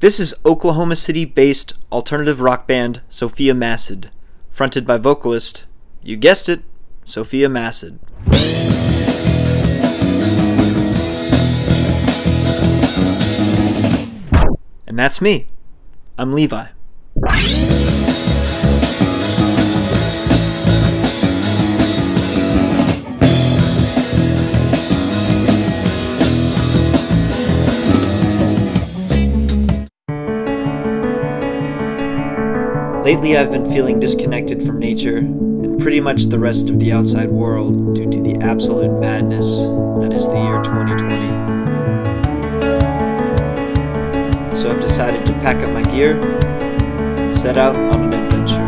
This is Oklahoma City-based alternative rock band Sophia Massid, fronted by vocalist, you guessed it, Sophia Massid. And that's me. I'm Levi. Lately I've been feeling disconnected from nature and pretty much the rest of the outside world due to the absolute madness that is the year 2020. So I've decided to pack up my gear and set out on an adventure.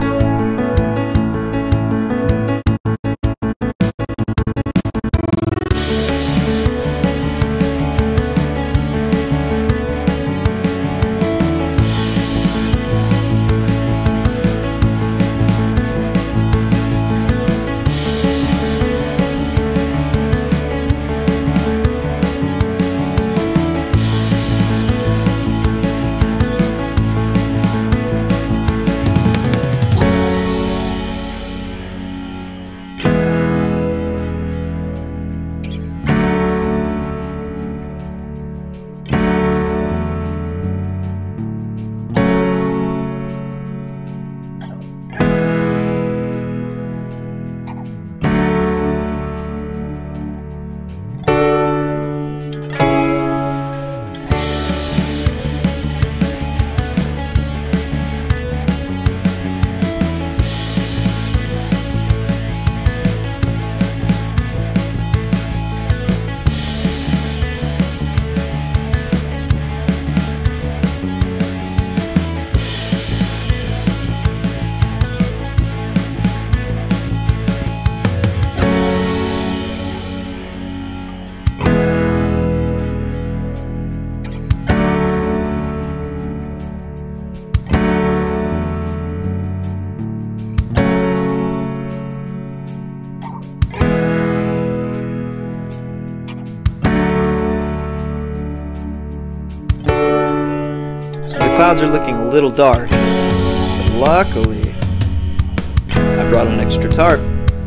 The clouds are looking a little dark, but luckily I brought an extra tarp,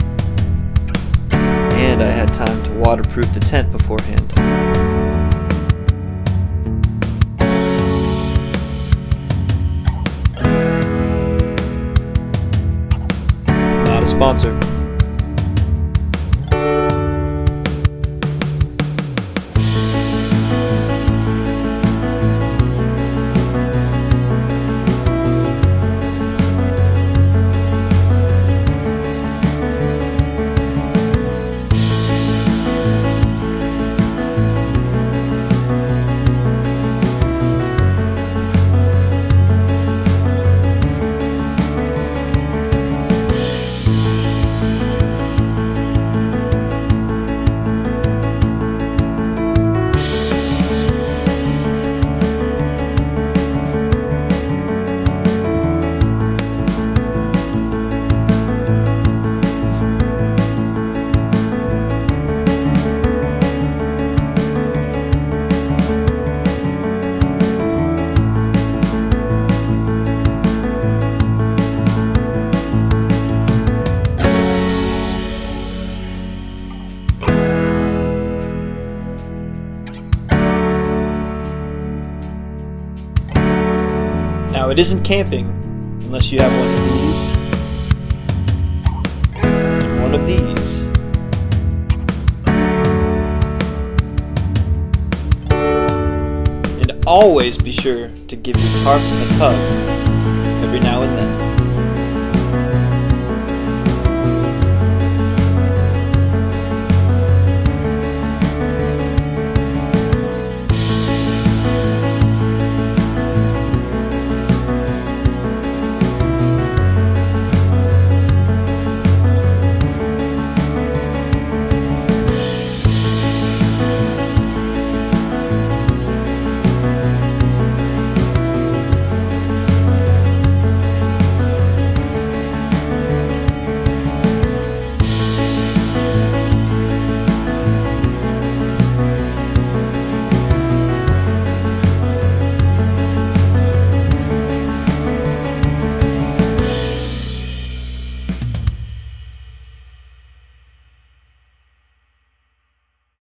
and I had time to waterproof the tent beforehand. Not a sponsor. Now, it isn't camping unless you have one of these and one of these. And always be sure to give your tarp a tug every now and then.